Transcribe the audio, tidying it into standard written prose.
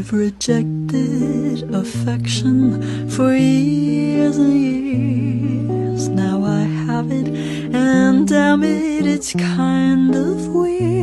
I've rejected affection for years and years. Now I have it, and damn it, it's kind of weird.